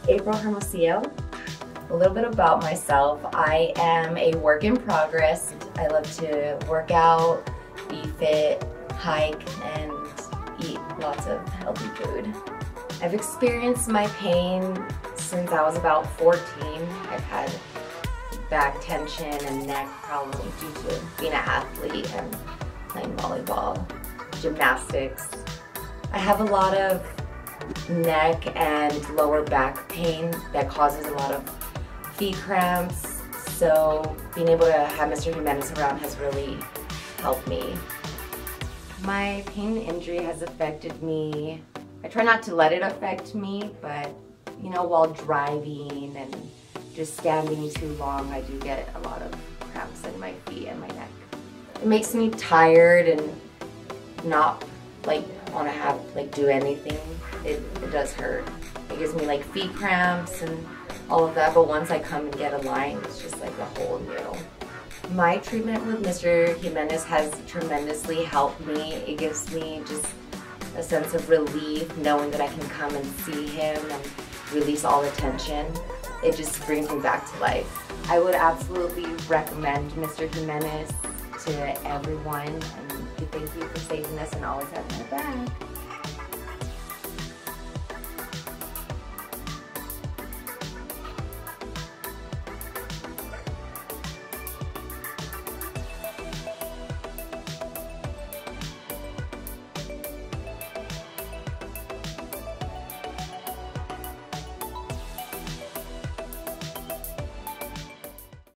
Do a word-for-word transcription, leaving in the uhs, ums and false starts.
April Hermosillo. A little bit about myself. I am a work in progress. I love to work out, be fit, hike, and eat lots of healthy food. I've experienced my pain since I was about fourteen. I've had back tension and neck problems due to being an athlete and playing volleyball, gymnastics. I have a lot of neck and lower back pain that causes a lot of feet cramps, so being able to have Mister Jimenez around has really helped me. My pain and injury has affected me. I try not to let it affect me, but you know, while driving and just standing too long, I do get a lot of cramps in my feet and my neck. It makes me tired and not like want to have like do anything. It, it does hurt. It gives me like feet cramps and all of that, but once I come and get aligned, it's just like a whole new. My treatment with Mister Jimenez has tremendously helped me. It gives me just a sense of relief knowing that I can come and see him and release all the tension. It just brings me back to life. I would absolutely recommend Mister Jimenez to everyone, and thank you for saving us and always having my back.